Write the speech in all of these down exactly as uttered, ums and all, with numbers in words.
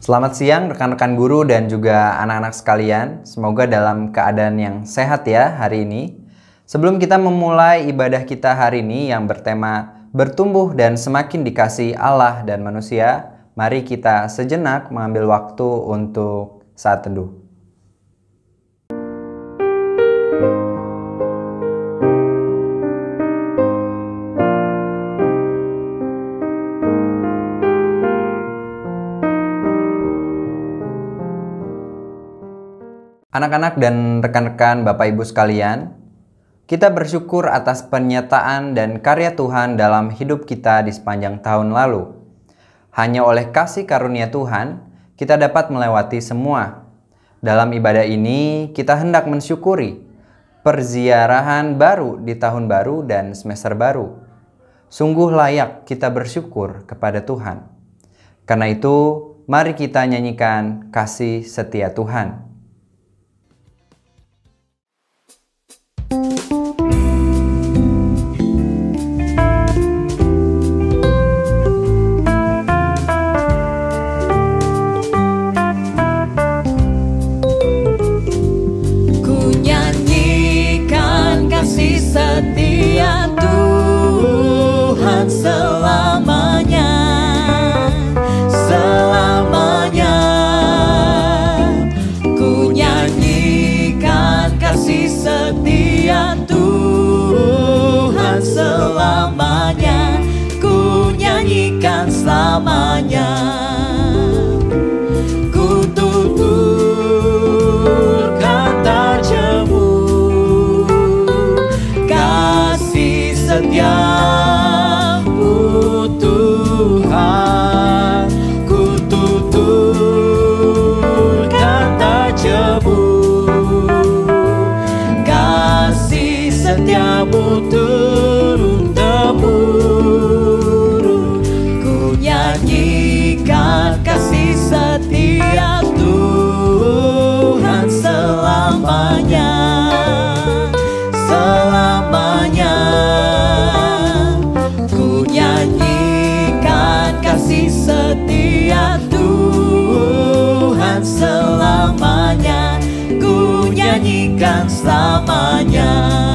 Selamat siang rekan-rekan guru dan juga anak-anak sekalian. Semoga dalam keadaan yang sehat ya hari ini. Sebelum kita memulai ibadah kita hari ini yang bertema bertumbuh dan semakin dikasihi Allah dan manusia, mari kita sejenak mengambil waktu untuk saat teduh. Anak-anak dan rekan-rekan Bapak Ibu sekalian, kita bersyukur atas pernyataan dan karya Tuhan dalam hidup kita di sepanjang tahun lalu. Hanya oleh kasih karunia Tuhan, kita dapat melewati semua. Dalam ibadah ini, kita hendak mensyukuri perziarahan baru di tahun baru dan semester baru. Sungguh layak kita bersyukur kepada Tuhan. Karena itu, mari kita nyanyikan kasih setia Tuhan. Setia Tuhan selamanya, selamanya. Ku nyanyikan kasih setia Tuhan selamanya, ku nyanyikan selamanya. Ku tuturkan terjemu setiamu Tuhan, ku tuturkan tajammu, kasih setiamu turun-temurun. Ku nyanyikan kasih setia Tuhan selamanya, selamanya. Kasih setia Tuhan selamanya, ku nyanyikan selamanya.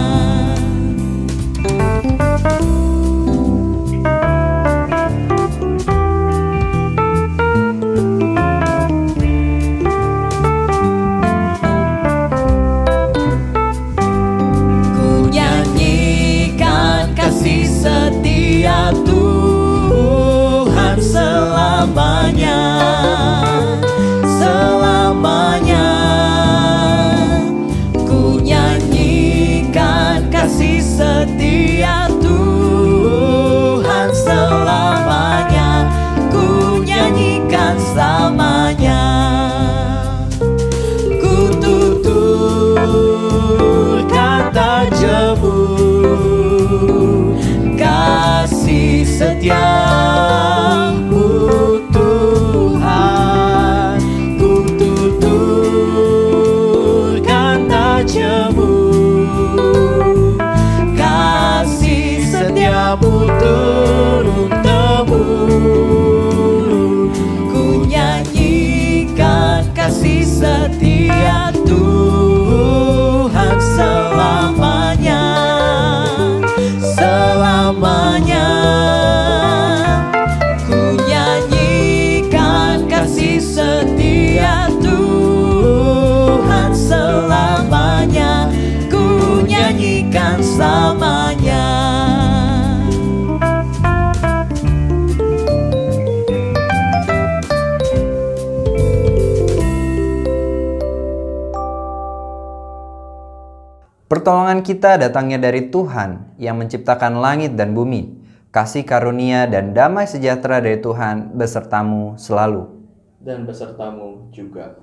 Ku nyanyikan kasih setia Tuhan selamanya, selamanya. Ku nyanyikan kasih setia Tuhan selamanya, ku nyanyikan selamanya. Ku tuturkan tajammu, kasih setia Tuhan, ku tuturkan tajammu, kasih setiamu turun-temurun. Ku nyanyikan kasih setia Tuhan selamanya, selamanya. Setia Tuhan selamanya, ku nyanyikan selamanya. Pertolongan kita datangnya dari Tuhan yang menciptakan langit dan bumi. Kasih karunia dan damai sejahtera dari Tuhan besertamu selalu. Dan besertamu juga.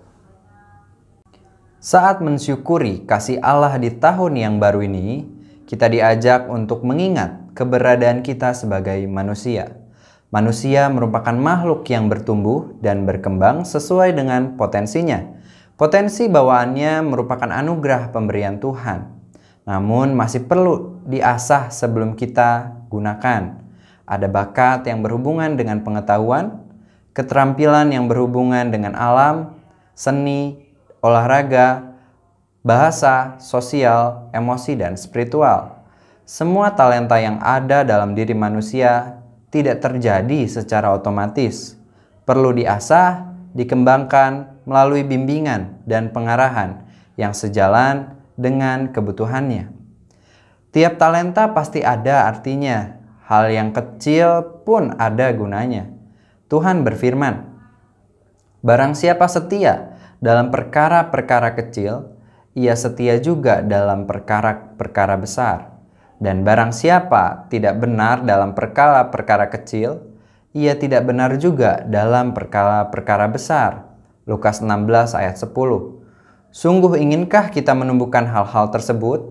Saat mensyukuri kasih Allah di tahun yang baru ini, kita diajak untuk mengingat keberadaan kita sebagai manusia. Manusia merupakan makhluk yang bertumbuh dan berkembang sesuai dengan potensinya. Potensi bawaannya merupakan anugerah pemberian Tuhan. Namun masih perlu diasah sebelum kita gunakan. Ada bakat yang berhubungan dengan pengetahuan, keterampilan yang berhubungan dengan alam, seni, olahraga, bahasa, sosial, emosi, dan spiritual. Semua talenta yang ada dalam diri manusia tidak terjadi secara otomatis. Perlu diasah, dikembangkan melalui bimbingan dan pengarahan yang sejalan dengan kebutuhannya. Tiap talenta pasti ada artinya. Hal yang kecil pun ada gunanya. Tuhan berfirman, "Barang siapa setia dalam perkara-perkara kecil, ia setia juga dalam perkara-perkara besar. Dan barang siapa tidak benar dalam perkara-perkara kecil, ia tidak benar juga dalam perkara-perkara besar." Lukas enam belas ayat sepuluh. Sungguh inginkah kita menumbuhkan hal-hal tersebut?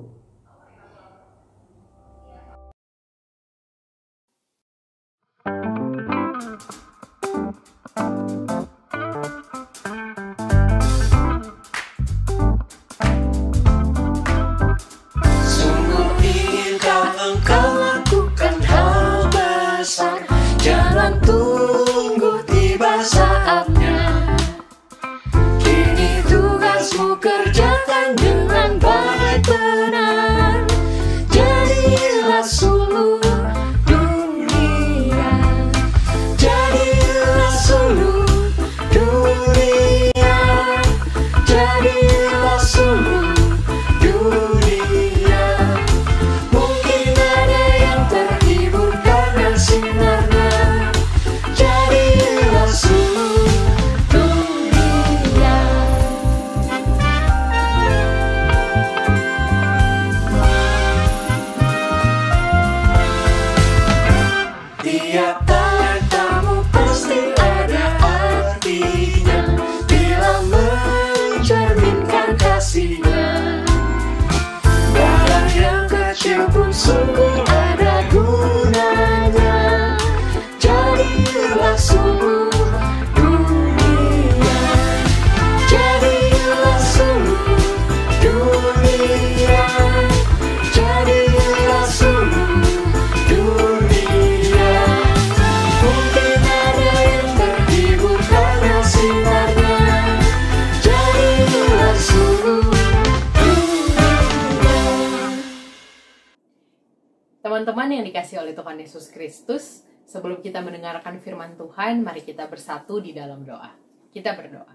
Sungguh inginkah engkau lakukan hal besar, jangan tunggu tiba saatnya. Kini tugasmu kerjakan dengan baik benar, jadilah suluh dunia, jadilah suluh dunia, jadilah suluh dunia. Mungkin ada yang terhibur karena sinarnya, jadilah suluh dunia. Tiap talentamu pasti ada artinya bila mencerminkan kasihnya. Barang yang kecil pun sungguh ada gunanya, jadilah suluh dunia, jadilah suluh dunia, jadilah suluh dunia. Mungkin ada yang terhibur karena sinarnya, jadilah suluh dunia. Teman-teman yang dikasihi oleh Tuhan Yesus Kristus, sebelum kita mendengarkan firman Tuhan, mari kita bersatu di dalam doa. Kita berdoa.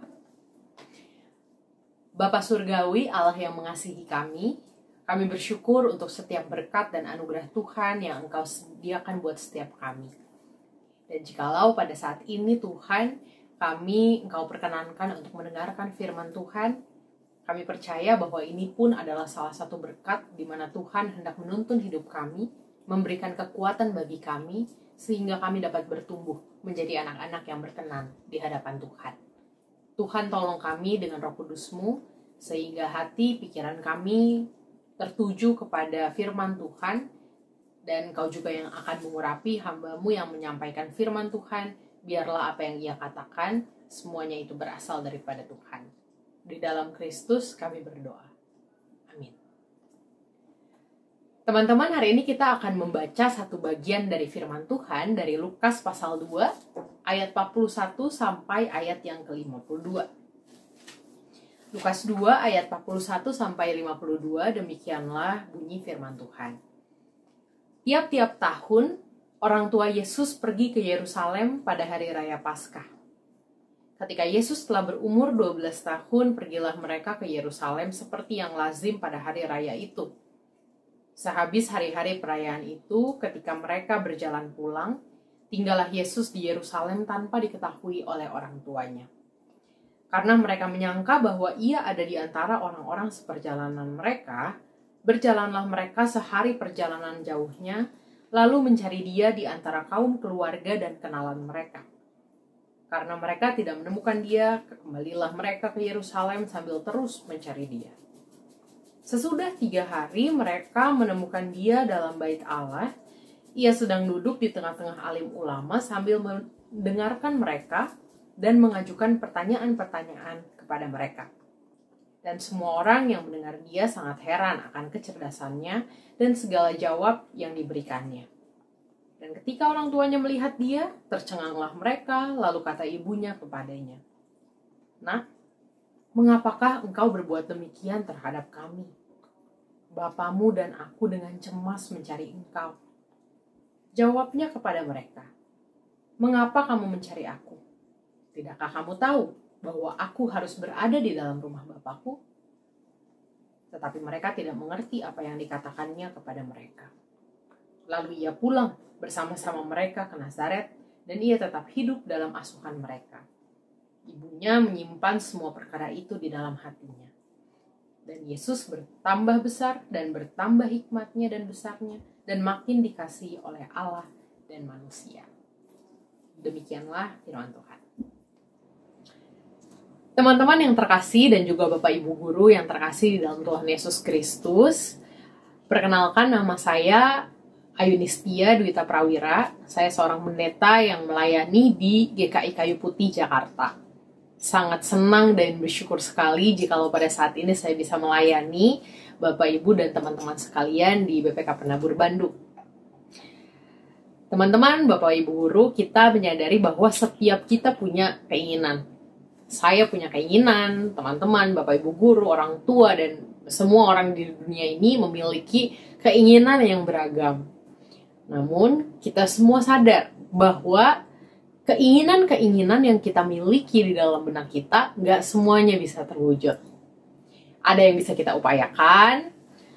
Bapa Surgawi, Allah yang mengasihi kami, kami bersyukur untuk setiap berkat dan anugerah Tuhan yang Engkau sediakan buat setiap kami. Dan jikalau pada saat ini Tuhan, kami Engkau perkenankan untuk mendengarkan firman Tuhan, kami percaya bahwa ini pun adalah salah satu berkat di mana Tuhan hendak menuntun hidup kami, memberikan kekuatan bagi kami, sehingga kami dapat bertumbuh menjadi anak-anak yang berkenan di hadapan Tuhan. Tuhan tolong kami dengan Roh Kudus-Mu, sehingga hati pikiran kami tertuju kepada firman Tuhan, dan Kau juga yang akan mengurapi hamba-Mu yang menyampaikan firman Tuhan, biarlah apa yang Ia katakan, semuanya itu berasal daripada Tuhan. Di dalam Kristus kami berdoa. Amin. Teman-teman, hari ini kita akan membaca satu bagian dari firman Tuhan dari Lukas pasal dua, ayat empat puluh satu sampai ayat yang ke lima puluh dua. Lukas dua ayat empat puluh satu sampai lima puluh dua, demikianlah bunyi firman Tuhan. Tiap-tiap tahun, orang tua Yesus pergi ke Yerusalem pada hari raya Paskah. Ketika Yesus telah berumur dua belas tahun, pergilah mereka ke Yerusalem seperti yang lazim pada hari raya itu. Sehabis hari-hari perayaan itu, ketika mereka berjalan pulang, tinggallah Yesus di Yerusalem tanpa diketahui oleh orang tuanya. Karena mereka menyangka bahwa ia ada di antara orang-orang seperjalanan mereka, berjalanlah mereka sehari perjalanan jauhnya, lalu mencari dia di antara kaum keluarga dan kenalan mereka. Karena mereka tidak menemukan dia, kembalilah mereka ke Yerusalem sambil terus mencari dia. Sesudah tiga hari mereka menemukan dia dalam bait Allah. Ia sedang duduk di tengah-tengah alim ulama sambil mendengarkan mereka dan mengajukan pertanyaan-pertanyaan kepada mereka. Dan semua orang yang mendengar dia sangat heran akan kecerdasannya dan segala jawab yang diberikannya. Dan ketika orang tuanya melihat dia, tercenganglah mereka, lalu kata ibunya kepadanya, "Nak, mengapakah engkau berbuat demikian terhadap kami? Bapamu dan aku dengan cemas mencari engkau." Jawabnya kepada mereka, "Mengapa kamu mencari aku? Tidakkah kamu tahu bahwa aku harus berada di dalam rumah Bapakku?" Tetapi mereka tidak mengerti apa yang dikatakannya kepada mereka. Lalu ia pulang bersama-sama mereka ke Nazaret, dan ia tetap hidup dalam asuhan mereka. Ibunya menyimpan semua perkara itu di dalam hatinya. Dan Yesus bertambah besar dan bertambah hikmatnya dan besarnya, dan makin dikasihi oleh Allah dan manusia. Demikianlah firman Tuhan. Teman-teman yang terkasih dan juga Bapak Ibu Guru yang terkasih di dalam Tuhan Yesus Kristus, perkenalkan, nama saya Ayunistia Dwita Prawira. Saya seorang pendeta yang melayani di G K I Kayu Putih, Jakarta. Sangat senang dan bersyukur sekali jikalau pada saat ini saya bisa melayani Bapak Ibu dan teman-teman sekalian di B P K Penabur Bandung. Teman-teman, Bapak Ibu Guru, kita menyadari bahwa setiap kita punya keinginan. Saya punya keinginan, teman-teman, Bapak Ibu Guru, orang tua, dan semua orang di dunia ini memiliki keinginan yang beragam. Namun, kita semua sadar bahwa keinginan-keinginan yang kita miliki di dalam benak kita nggak semuanya bisa terwujud. Ada yang bisa kita upayakan,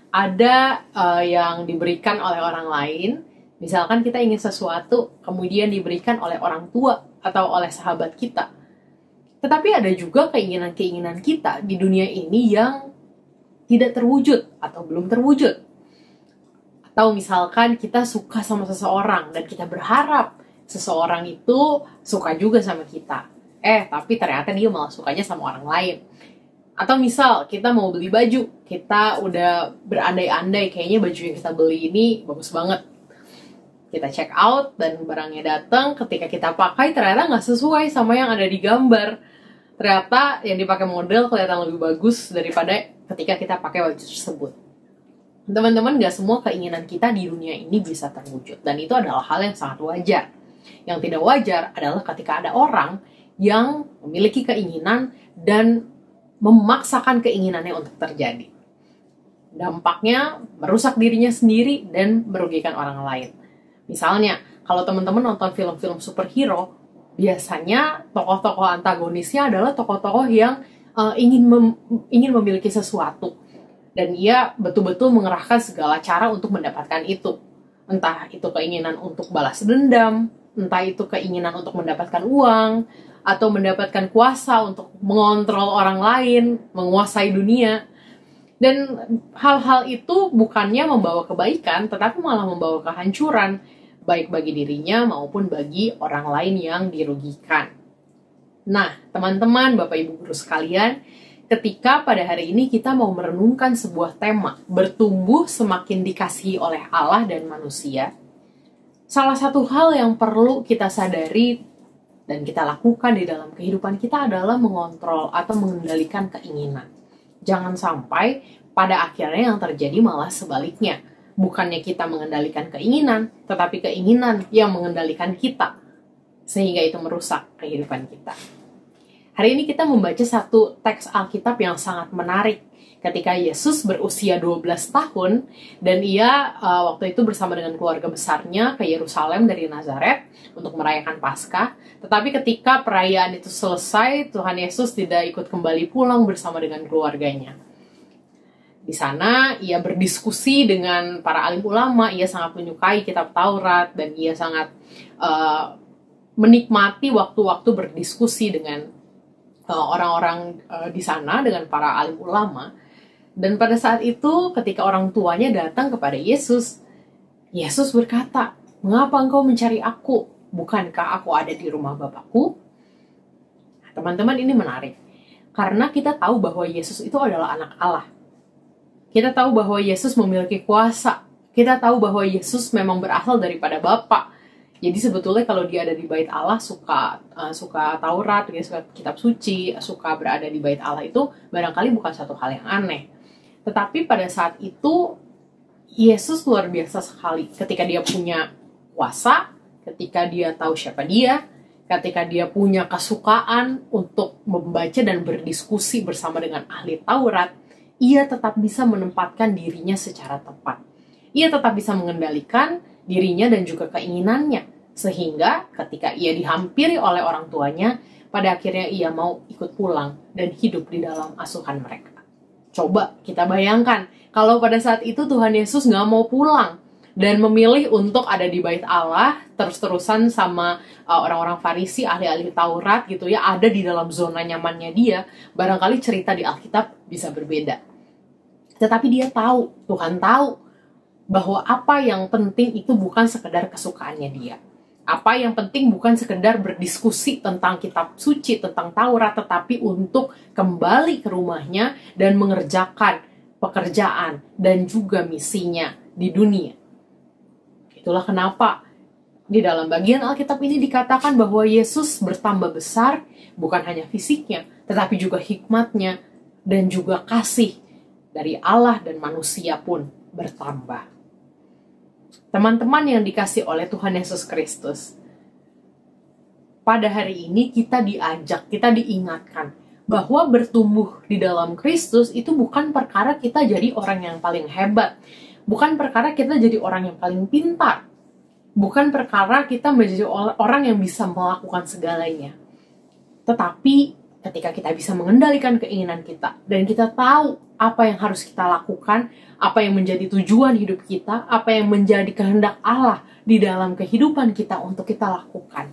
ada uh, yang diberikan oleh orang lain. Misalkan kita ingin sesuatu, kemudian diberikan oleh orang tua atau oleh sahabat kita. Tetapi ada juga keinginan-keinginan kita di dunia ini yang tidak terwujud atau belum terwujud. Atau misalkan kita suka sama seseorang dan kita berharap seseorang itu suka juga sama kita. Eh, tapi ternyata dia malah sukanya sama orang lain. Atau misal kita mau beli baju, kita udah berandai-andai kayaknya baju yang kita beli ini bagus banget. Kita check out dan barangnya datang, ketika kita pakai ternyata nggak sesuai sama yang ada di gambar. Ternyata yang dipakai model kelihatan lebih bagus daripada ketika kita pakai baju tersebut. Teman-teman, gak semua keinginan kita di dunia ini bisa terwujud. Dan itu adalah hal yang sangat wajar. Yang tidak wajar adalah ketika ada orang yang memiliki keinginan dan memaksakan keinginannya untuk terjadi. Dampaknya merusak dirinya sendiri dan merugikan orang lain. Misalnya, kalau teman-teman nonton film-film superhero, biasanya tokoh-tokoh antagonisnya adalah tokoh-tokoh yang uh, ingin mem- ingin memiliki sesuatu. Dan ia betul-betul mengerahkan segala cara untuk mendapatkan itu. Entah itu keinginan untuk balas dendam, entah itu keinginan untuk mendapatkan uang, atau mendapatkan kuasa untuk mengontrol orang lain, menguasai dunia. Dan hal-hal itu bukannya membawa kebaikan, tetapi malah membawa kehancuran, baik bagi dirinya maupun bagi orang lain yang dirugikan. Nah, teman-teman, Bapak Ibu Guru sekalian, ketika pada hari ini kita mau merenungkan sebuah tema, bertumbuh semakin dikasihi oleh Allah dan manusia, salah satu hal yang perlu kita sadari dan kita lakukan di dalam kehidupan kita adalah mengontrol atau mengendalikan keinginan. Jangan sampai pada akhirnya yang terjadi malah sebaliknya. Bukannya kita mengendalikan keinginan, tetapi keinginan yang mengendalikan kita, sehingga itu merusak kehidupan kita. Hari ini kita membaca satu teks Alkitab yang sangat menarik. Ketika Yesus berusia dua belas tahun, dan ia uh, waktu itu bersama dengan keluarga besarnya ke Yerusalem dari Nazaret untuk merayakan Paskah. Tetapi ketika perayaan itu selesai, Tuhan Yesus tidak ikut kembali pulang bersama dengan keluarganya. Di sana ia berdiskusi dengan para alim ulama, ia sangat menyukai kitab Taurat, dan ia sangat uh, menikmati waktu-waktu berdiskusi dengan orang-orang uh, di sana, dengan para alim ulama. Dan pada saat itu ketika orang tuanya datang kepada Yesus, Yesus berkata, "Mengapa engkau mencari aku? Bukankah aku ada di rumah Bapakku?" Nah, teman-teman, ini menarik. Karena kita tahu bahwa Yesus itu adalah anak Allah. Kita tahu bahwa Yesus memiliki kuasa. Kita tahu bahwa Yesus memang berasal daripada Bapa. Jadi sebetulnya kalau dia ada di bait Allah, suka uh, suka Taurat, dia suka kitab suci, suka berada di bait Allah, itu barangkali bukan satu hal yang aneh. Tetapi pada saat itu Yesus luar biasa sekali ketika dia punya kuasa, ketika dia tahu siapa dia, ketika dia punya kesukaan untuk membaca dan berdiskusi bersama dengan ahli Taurat, ia tetap bisa menempatkan dirinya secara tepat. Ia tetap bisa mengendalikan dirinya dan juga keinginannya. Sehingga ketika ia dihampiri oleh orang tuanya, pada akhirnya ia mau ikut pulang dan hidup di dalam asuhan mereka. Coba kita bayangkan, kalau pada saat itu Tuhan Yesus nggak mau pulang, dan memilih untuk ada di bait Allah, terus-terusan sama uh, orang-orang Farisi, ahli-ahli Taurat gitu ya, ada di dalam zona nyamannya dia, barangkali cerita di Alkitab bisa berbeda. Tetapi dia tahu, Tuhan tahu, bahwa apa yang penting itu bukan sekedar kesukaannya dia. Apa yang penting bukan sekedar berdiskusi tentang kitab suci, tentang Taurat, tetapi untuk kembali ke rumahnya dan mengerjakan pekerjaan dan juga misinya di dunia. Itulah kenapa di dalam bagian Alkitab ini dikatakan bahwa Yesus bertambah besar bukan hanya fisiknya, tetapi juga hikmatnya dan juga kasih dari Allah dan manusia pun bertambah. Teman-teman yang dikasih oleh Tuhan Yesus Kristus, pada hari ini kita diajak, kita diingatkan bahwa bertumbuh di dalam Kristus itu bukan perkara kita jadi orang yang paling hebat. Bukan perkara kita jadi orang yang paling pintar. Bukan perkara kita menjadi orang yang bisa melakukan segalanya. Tetapi ketika kita bisa mengendalikan keinginan kita, dan kita tahu apa yang harus kita lakukan, apa yang menjadi tujuan hidup kita, apa yang menjadi kehendak Allah di dalam kehidupan kita untuk kita lakukan.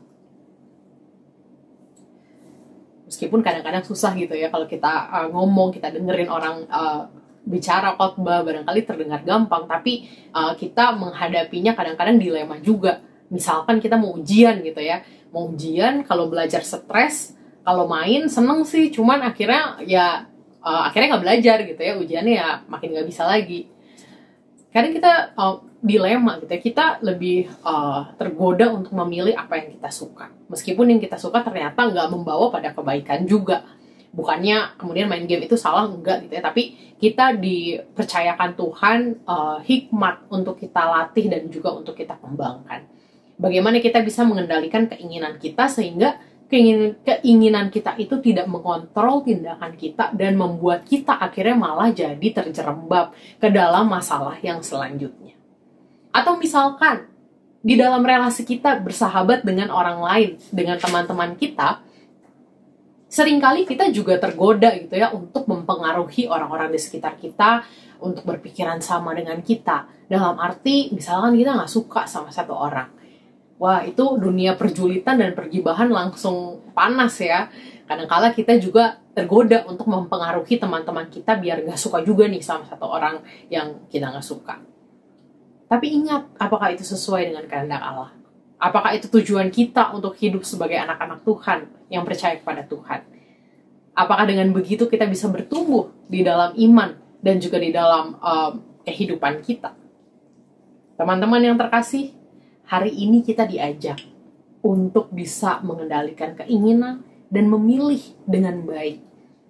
Meskipun kadang-kadang susah gitu ya, kalau kita uh, ngomong, kita dengerin orang uh, bicara khotbah barangkali terdengar gampang, tapi uh, kita menghadapinya kadang-kadang dilema juga. Misalkan kita mau ujian gitu ya, mau ujian, kalau belajar stres, kalau main seneng sih, cuman akhirnya ya uh, akhirnya nggak belajar gitu ya, ujiannya ya makin nggak bisa lagi. Kadang kita uh, dilema gitu ya, kita lebih uh, tergoda untuk memilih apa yang kita suka, meskipun yang kita suka ternyata nggak membawa pada kebaikan juga. Bukannya kemudian main game itu salah, enggak gitu ya, tapi kita dipercayakan Tuhan uh, hikmat untuk kita latih dan juga untuk kita kembangkan. Bagaimana kita bisa mengendalikan keinginan kita sehingga keinginan, keinginan kita itu tidak mengontrol tindakan kita dan membuat kita akhirnya malah jadi terjerembab ke dalam masalah yang selanjutnya. Atau misalkan di dalam relasi kita bersahabat dengan orang lain, dengan teman-teman kita, seringkali kita juga tergoda gitu ya untuk mempengaruhi orang-orang di sekitar kita untuk berpikiran sama dengan kita. Dalam arti misalkan kita nggak suka sama satu orang. Wah, itu dunia perjulitan dan pergibahan langsung panas ya. Kadang-kala kita juga tergoda untuk mempengaruhi teman-teman kita biar nggak suka juga nih sama satu orang yang kita nggak suka. Tapi ingat, apakah itu sesuai dengan kehendak Allah? Apakah itu tujuan kita untuk hidup sebagai anak-anak Tuhan yang percaya kepada Tuhan? Apakah dengan begitu kita bisa bertumbuh di dalam iman dan juga di dalam um, kehidupan kita? Teman-teman yang terkasih, hari ini kita diajak untuk bisa mengendalikan keinginan dan memilih dengan baik.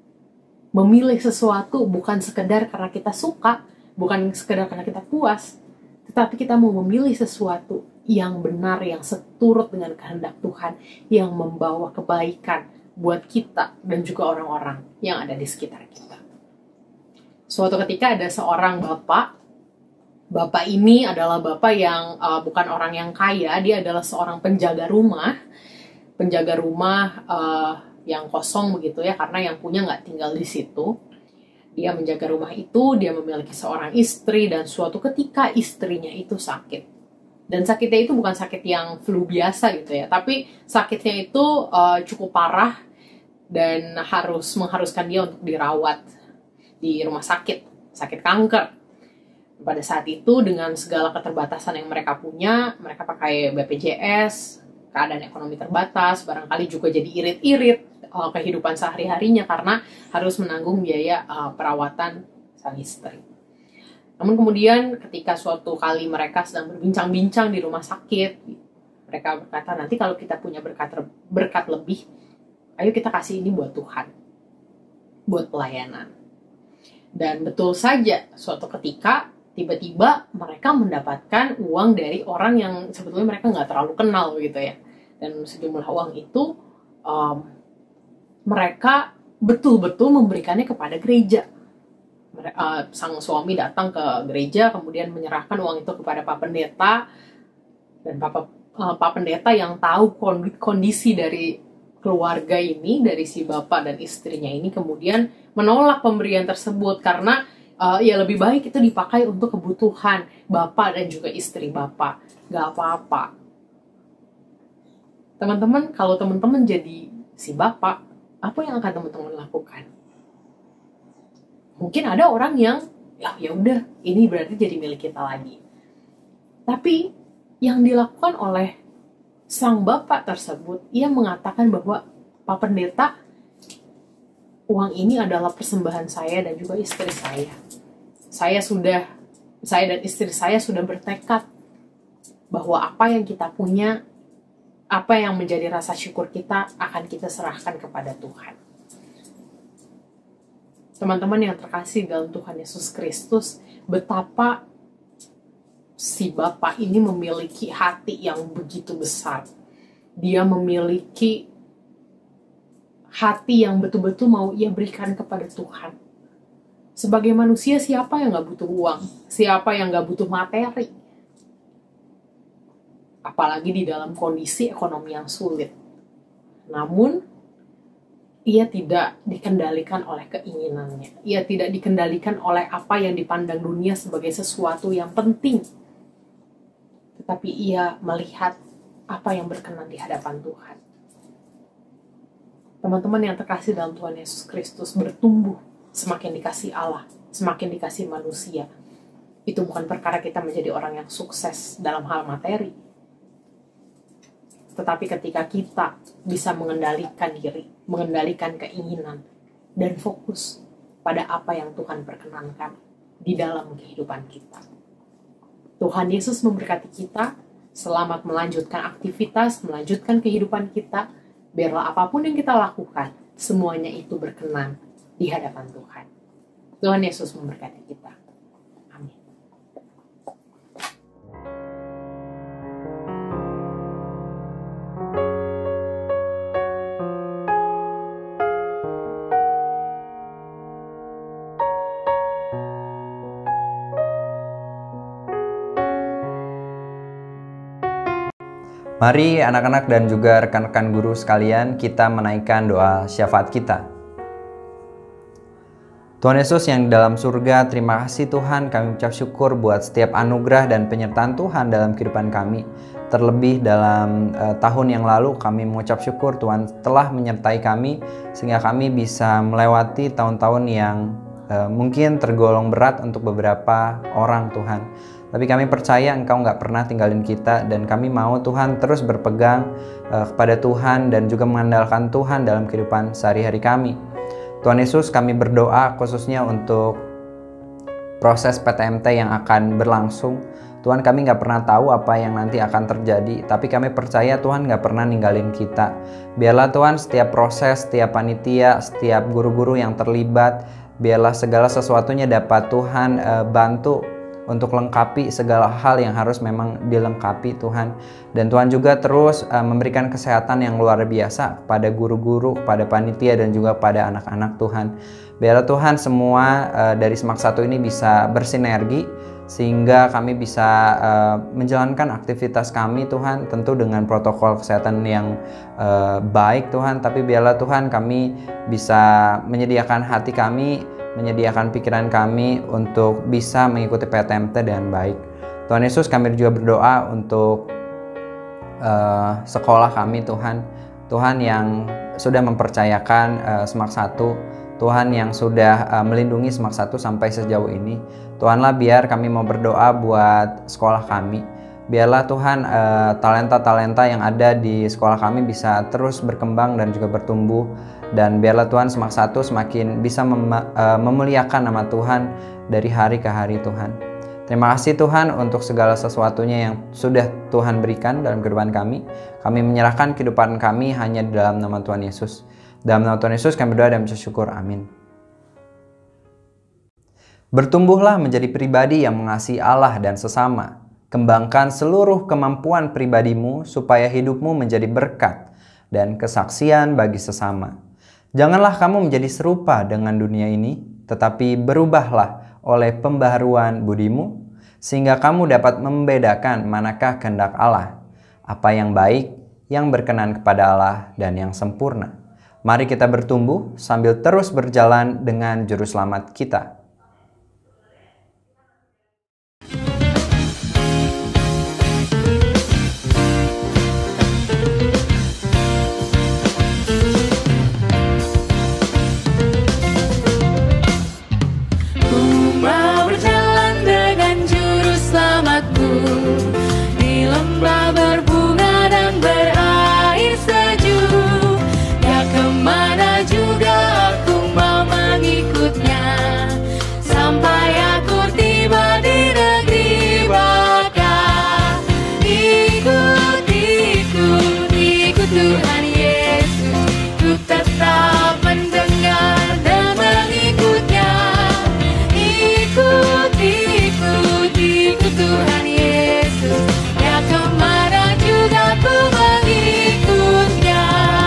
Memilih sesuatu bukan sekedar karena kita suka, bukan sekedar karena kita puas, tetapi kita mau memilih sesuatu yang benar, yang seturut dengan kehendak Tuhan, yang membawa kebaikan buat kita dan juga orang-orang yang ada di sekitar kita. Suatu ketika ada seorang bapak, bapak ini adalah bapak yang uh, bukan orang yang kaya, dia adalah seorang penjaga rumah, penjaga rumah uh, yang kosong begitu ya, karena yang punya nggak tinggal di situ. Dia menjaga rumah itu, dia memiliki seorang istri, dan suatu ketika istrinya itu sakit. Dan sakitnya itu bukan sakit yang flu biasa gitu ya, tapi sakitnya itu uh, cukup parah dan harus mengharuskan dia untuk dirawat di rumah sakit, sakit kanker. Pada saat itu dengan segala keterbatasan yang mereka punya, mereka pakai B P J S, keadaan ekonomi terbatas, barangkali juga jadi irit-irit uh, kehidupan sehari-harinya karena harus menanggung biaya uh, perawatan sang istri. Namun kemudian ketika suatu kali mereka sedang berbincang-bincang di rumah sakit, mereka berkata, nanti kalau kita punya berkat, berkat lebih, ayo kita kasih ini buat Tuhan, buat pelayanan. Dan betul saja, suatu ketika tiba-tiba mereka mendapatkan uang dari orang yang sebetulnya mereka nggak terlalu kenal gitu ya. Dan sejumlah uang itu um, mereka betul-betul memberikannya kepada gereja. Mere- uh, sang suami datang ke gereja, kemudian menyerahkan uang itu kepada Pak Pendeta, dan Pak, uh, Pak Pendeta yang tahu kon- kondisi dari keluarga ini, dari si bapak dan istrinya ini, kemudian menolak pemberian tersebut karena uh, ya lebih baik itu dipakai untuk kebutuhan bapak dan juga istri bapak. Gak apa-apa. Teman-teman, kalau teman-teman jadi si bapak, apa yang akan teman-teman lakukan? Mungkin ada orang yang ya ya udah, ini berarti jadi milik kita lagi. Tapi yang dilakukan oleh sang bapak tersebut, ia mengatakan bahwa Pak Pendeta, uang ini adalah persembahan saya dan juga istri saya. Saya sudah, saya dan istri saya sudah bertekad bahwa apa yang kita punya, apa yang menjadi rasa syukur kita akan kita serahkan kepada Tuhan. Teman-teman yang terkasih dalam Tuhan Yesus Kristus, betapa si Bapak ini memiliki hati yang begitu besar. Dia memiliki hati yang betul-betul mau ia berikan kepada Tuhan. Sebagai manusia, siapa yang gak butuh uang? Siapa yang gak butuh materi? Apalagi di dalam kondisi ekonomi yang sulit. Namun, ia tidak dikendalikan oleh keinginannya. Ia tidak dikendalikan oleh apa yang dipandang dunia sebagai sesuatu yang penting. Tetapi ia melihat apa yang berkenan di hadapan Tuhan. Teman-teman yang terkasih dalam Tuhan Yesus Kristus, bertumbuh semakin dikasih Allah, semakin dikasih manusia. Itu bukan perkara kita menjadi orang yang sukses dalam hal materi. Tetapi ketika kita bisa mengendalikan diri, mengendalikan keinginan, dan fokus pada apa yang Tuhan perkenankan di dalam kehidupan kita. Tuhan Yesus memberkati kita, selamat melanjutkan aktivitas, melanjutkan kehidupan kita, biarlah apapun yang kita lakukan, semuanya itu berkenan di hadapan Tuhan. Tuhan Yesus memberkati kita. Amin. Mari anak-anak dan juga rekan-rekan guru sekalian, kita menaikkan doa syafaat kita. Tuhan Yesus yang di dalam surga, terima kasih Tuhan, kami ucap syukur buat setiap anugerah dan penyertaan Tuhan dalam kehidupan kami. Terlebih dalam uh, tahun yang lalu kami mengucap syukur Tuhan telah menyertai kami sehingga kami bisa melewati tahun-tahun yang uh, mungkin tergolong berat untuk beberapa orang Tuhan. Tapi kami percaya Engkau nggak pernah tinggalin kita dan kami mau Tuhan terus berpegang uh, kepada Tuhan dan juga mengandalkan Tuhan dalam kehidupan sehari-hari kami. Tuhan Yesus, kami berdoa khususnya untuk proses P T M T yang akan berlangsung. Tuhan, kami nggak pernah tahu apa yang nanti akan terjadi, tapi kami percaya Tuhan nggak pernah ninggalin kita. Biarlah Tuhan setiap proses, setiap panitia, setiap guru-guru yang terlibat, biarlah segala sesuatunya dapat Tuhan uh, bantu untuk lengkapi segala hal yang harus memang dilengkapi Tuhan. Dan Tuhan juga terus uh, memberikan kesehatan yang luar biasa kepada guru-guru, kepada panitia dan juga pada anak-anak Tuhan. Biarlah Tuhan semua uh, dari Semak satu ini bisa bersinergi sehingga kami bisa uh, menjalankan aktivitas kami Tuhan, tentu dengan protokol kesehatan yang uh, baik Tuhan. Tapi biarlah Tuhan kami bisa menyediakan hati kami, menyediakan pikiran kami untuk bisa mengikuti P T M T dengan baik. Tuhan Yesus, kami juga berdoa untuk uh, sekolah kami Tuhan. Tuhan yang sudah mempercayakan uh, Semak satu, Tuhan yang sudah uh, melindungi Semak satu sampai sejauh ini. Tuhanlah biar kami mau berdoa buat sekolah kami. Biarlah Tuhan uh, talenta-talenta yang ada di sekolah kami bisa terus berkembang dan juga bertumbuh. Dan biarlah Tuhan Semak satu semakin bisa mem uh, memuliakan nama Tuhan dari hari ke hari Tuhan. Terima kasih Tuhan untuk segala sesuatunya yang sudah Tuhan berikan dalam kehidupan kami. Kami menyerahkan kehidupan kami hanya di dalam nama Tuhan Yesus. Dalam nama Tuhan Yesus kami berdoa dan bersyukur. Amin. Bertumbuhlah menjadi pribadi yang mengasihi Allah dan sesama. Kembangkan seluruh kemampuan pribadimu supaya hidupmu menjadi berkat dan kesaksian bagi sesama. Janganlah kamu menjadi serupa dengan dunia ini, tetapi berubahlah oleh pembaharuan budimu, sehingga kamu dapat membedakan manakah kehendak Allah, apa yang baik, yang berkenan kepada Allah, dan yang sempurna. Mari kita bertumbuh sambil terus berjalan dengan Juru Selamat kita. Ku mau berjalan dengan Juru Selamatku di lembah berbunga dan berair sejuk. Ya kemana juga aku mau mengikutnya, sampai aku tiba di negeri baka. Ikut, ikut, ikut Tuhan Yesus, ku tetap mendengar dan mengikutnya. Ikut, ikut, ikut Tuhan Yesus, ya kemana juga ku mengikutnya.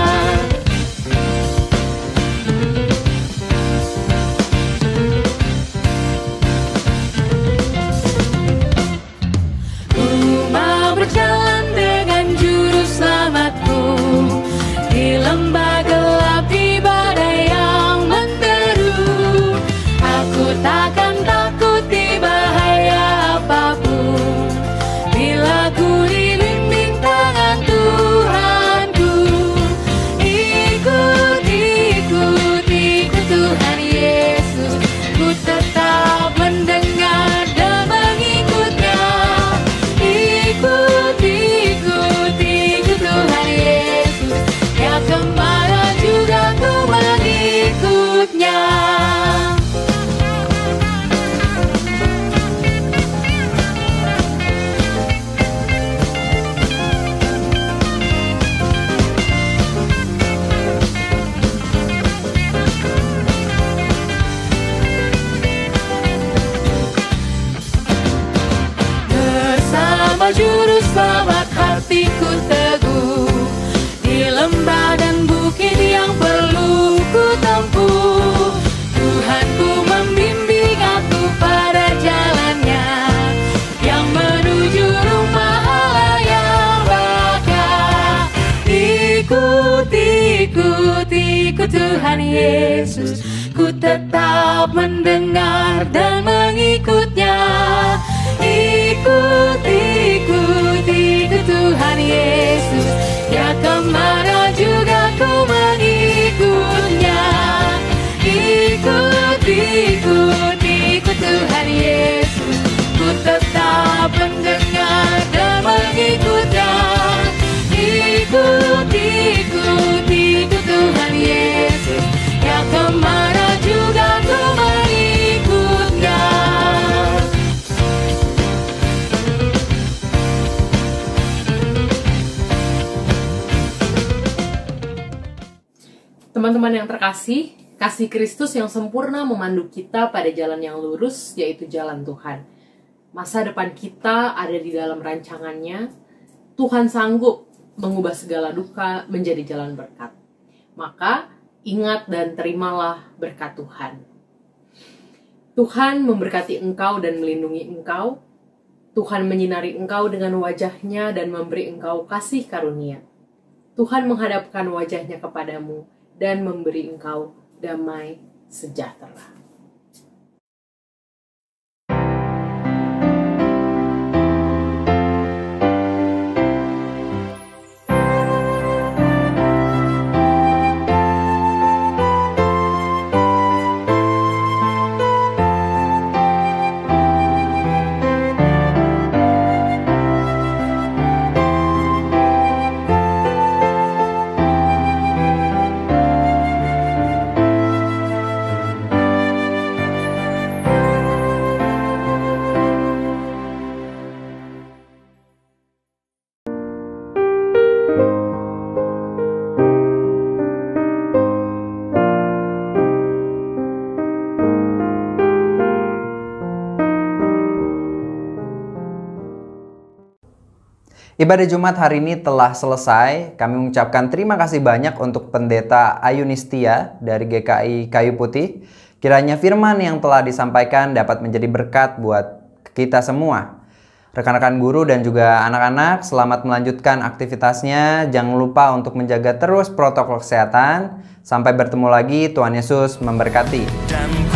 Ku mau berjalan dengan Juru Selamatku di lembah gelap, di badai yang menderu. Aku takkan takut di bahaya apapun, bila ku dibimbing tangan Tuhanku. Ikut, ikut, ikut Tuhan Yesus, ku tetap mendengar dan mengikutnya. Ikut, ikut, ikut Tuhan Yesus, ya kemana juga ku mengikutnya. Bersama Juru Selamat hatiku teguh, di lembah dan bukit yang perlu ku tempuh. Tuhanku membimbing aku pada jalannya, yang menuju rumah Allah yang baka. Ikut, ikut, ikut Tuhan Yesus, ku tetap mendengar dan mengikutnya. Ikut, ikut, ikut Tuhan Yesus, ya kemana juga ku mengikutnya. Ikut, ikut, ikut Tuhan Yesus, ku tetap mendengar dan mengikutnya. Ikut, ikut, ikut Tuhan Yesus, ya kemana juga ku mengikutnya. Teman-teman yang terkasih, kasih Kristus yang sempurna memandu kita pada jalan yang lurus, yaitu jalan Tuhan. Masa depan kita ada di dalam rancangannya. Tuhan sanggup mengubah segala duka menjadi jalan berkat. Maka ingat dan terimalah berkat Tuhan. Tuhan memberkati engkau dan melindungi engkau. Tuhan menyinari engkau dengan wajahnya dan memberi engkau kasih karunia. Tuhan menghadapkan wajahnya kepadamu dan memberi engkau damai sejahtera. Ibadah Jumat hari ini telah selesai. Kami mengucapkan terima kasih banyak untuk Pendeta Ayunistia dari G K I Kayu Putih. Kiranya firman yang telah disampaikan dapat menjadi berkat buat kita semua. Rekan-rekan guru dan juga anak-anak, selamat melanjutkan aktivitasnya. Jangan lupa untuk menjaga terus protokol kesehatan. Sampai bertemu lagi, Tuhan Yesus memberkati.